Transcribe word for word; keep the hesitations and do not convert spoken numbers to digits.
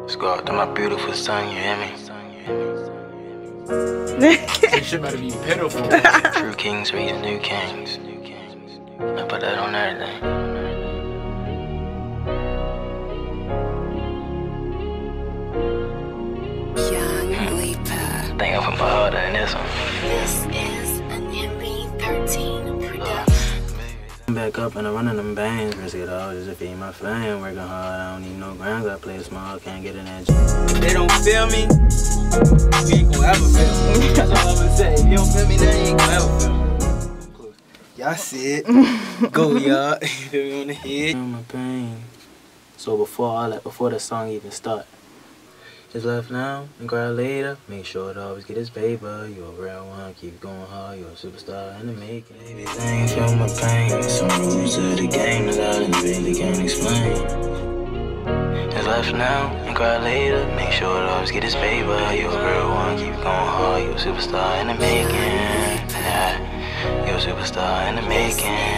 Let's go out to my beautiful son, you hear me? This shit better be pitiful. True kings raise new kings. I put that on everything. I think I put my harder in this one. This is an M B thirteen production. I'm back up and I'm running them bangs. Risk it all just to feed my flame. Working hard, I don't need no grounds. I play small, can't get in that. If they don't feel me, we ain't gonna ever feel me. That's all I'm gonna say. If you don't feel me, then you ain't gonna ever feel me. Y'all see it. Go, y'all. You feel me on the head? Feel my pain. So before all that, before the song even start, just left now and cry later. Make sure to always get his paper. You a real one, keep going hard. You a superstar in the making. Baby, Zane, feel my pain. Some rules of the game that I didn't really can't explain. Just left now and cry later. Make sure to always get his paper. You a real one, keep going hard. You a superstar in the making. Yeah, you a superstar in the making.